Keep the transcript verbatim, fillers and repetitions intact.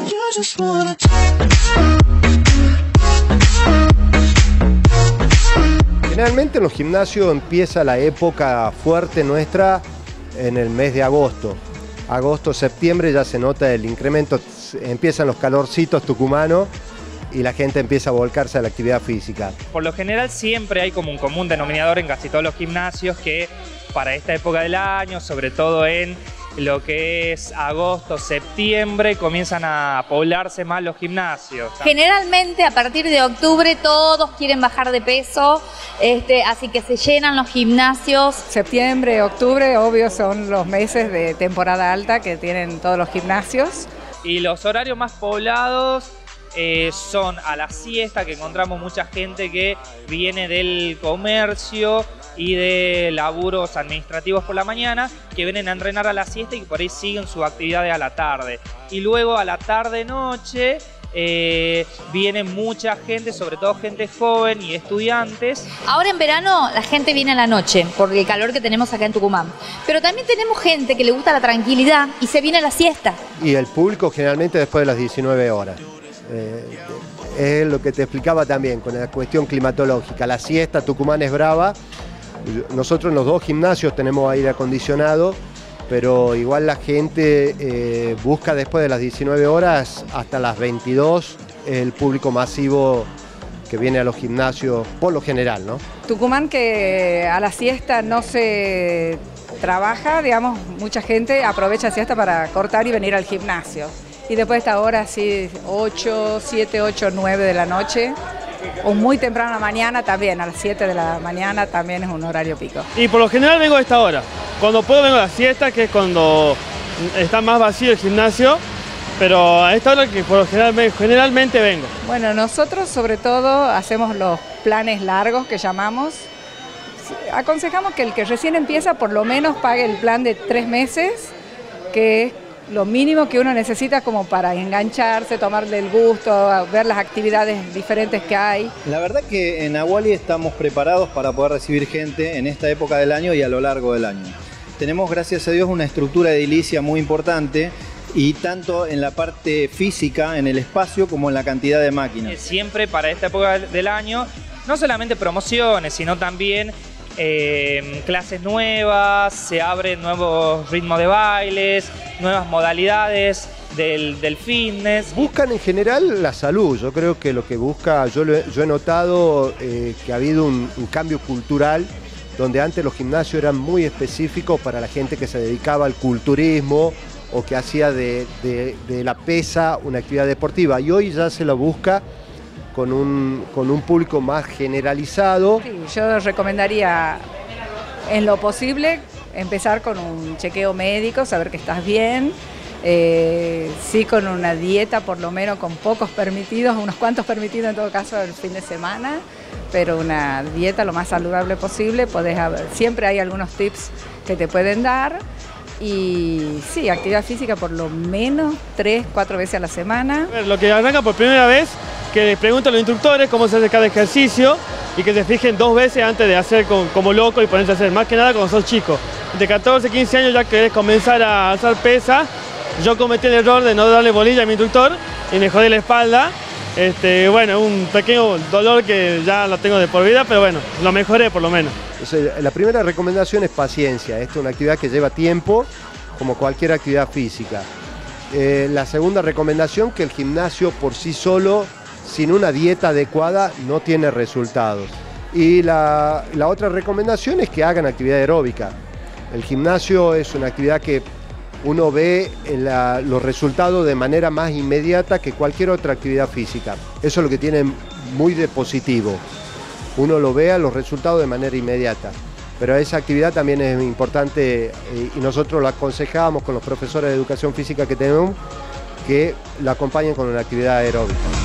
Generalmente en los gimnasios empieza la época fuerte nuestra en el mes de agosto. Agosto, septiembre ya se nota el incremento, empiezan los calorcitos tucumanos y la gente empieza a volcarse a la actividad física. Por lo general siempre hay como un común denominador en casi todos los gimnasios que para esta época del año, sobre todo en lo que es agosto, septiembre, comienzan a poblarse más los gimnasios. Generalmente a partir de octubre todos quieren bajar de peso, este, así que se llenan los gimnasios. Septiembre, octubre, obvio, son los meses de temporada alta que tienen todos los gimnasios. Y los horarios más poblados eh, son a la siesta, que encontramos mucha gente que viene del comercio y de laburos administrativos por la mañana, que vienen a entrenar a la siesta y que por ahí siguen sus actividades a la tarde. Y luego a la tarde-noche eh, viene mucha gente, sobre todo gente joven y estudiantes. Ahora en verano la gente viene a la noche, por el calor que tenemos acá en Tucumán. Pero también tenemos gente que le gusta la tranquilidad y se viene a la siesta. Y el público generalmente después de las diecinueve horas. Eh, es lo que te explicaba también con la cuestión climatológica. La siesta, Tucumán es brava. Nosotros en los dos gimnasios tenemos aire acondicionado, pero igual la gente eh, busca después de las diecinueve horas hasta las veintidós, el público masivo que viene a los gimnasios por lo general, ¿no? Tucumán, que a la siesta no se trabaja, digamos, mucha gente aprovecha la siesta para cortar y venir al gimnasio. Y después de esta hora, así, ocho, siete, ocho, nueve de la noche, o muy temprano en la mañana también, a las siete de la mañana también es un horario pico. Y por lo general vengo a esta hora. Cuando puedo vengo a la siesta, que es cuando está más vacío el gimnasio, pero a esta hora que por lo general, generalmente vengo. Bueno, nosotros sobre todo hacemos los planes largos que llamamos. Aconsejamos que el que recién empieza por lo menos pague el plan de tres meses, que es lo mínimo que uno necesita como para engancharse, tomarle el gusto, ver las actividades diferentes que hay. La verdad que en Nahuali estamos preparados para poder recibir gente en esta época del año y a lo largo del año. Tenemos, gracias a Dios, una estructura edilicia muy importante y tanto en la parte física, en el espacio, como en la cantidad de máquinas. Siempre para esta época del año, no solamente promociones, sino también Eh, clases nuevas, se abren nuevos ritmos de bailes, nuevas modalidades del, del fitness. Buscan en general la salud. Yo creo que lo que busca, yo, lo he, yo he notado eh, que ha habido un, un cambio cultural, donde antes los gimnasios eran muy específicos para la gente que se dedicaba al culturismo o que hacía de, de, de la pesa una actividad deportiva, y hoy ya se lo busca con un, con un público más generalizado. Sí, yo recomendaría, en lo posible, empezar con un chequeo médico, saber que estás bien, eh, sí con una dieta, por lo menos con pocos permitidos, unos cuantos permitidos en todo caso el fin de semana, pero una dieta lo más saludable posible. Podés haber, siempre hay algunos tips que te pueden dar. Y sí, actividad física por lo menos tres, cuatro veces a la semana. Lo que arranca por primera vez, que les pregunten a los instructores cómo se hace cada ejercicio y que se fijen dos veces antes de hacer como, como loco y ponerse a hacer, más que nada cuando sos chico. De catorce, quince años ya querés comenzar a alzar pesa. Yo cometí el error de no darle bolilla a mi instructor y me jodí la espalda. Este, bueno, un pequeño dolor que ya lo tengo de por vida, pero bueno, lo mejoré por lo menos. Entonces, la primera recomendación es paciencia. Esto es una actividad que lleva tiempo, como cualquier actividad física. Eh, la segunda recomendación, que el gimnasio por sí solo, sin una dieta adecuada, no tiene resultados. Y la, la otra recomendación es que hagan actividad aeróbica. El gimnasio es una actividad que uno ve la, los resultados de manera más inmediata que cualquier otra actividad física. Eso es lo que tiene muy de positivo. Uno lo vea los resultados de manera inmediata. Pero esa actividad también es importante y nosotros lo aconsejamos con los profesores de educación física que tenemos, que la acompañen con una actividad aeróbica.